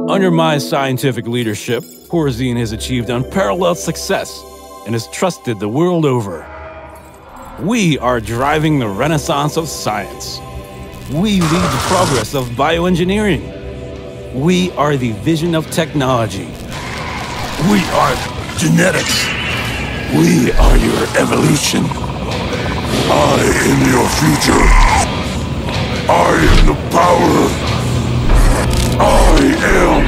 Under my scientific leadership, Horzine has achieved unparalleled success and is trusted the world over. We are driving the renaissance of science. We lead the progress of bioengineering. We are the vision of technology. We are genetics. We are your evolution. I am your future. I am the power. I am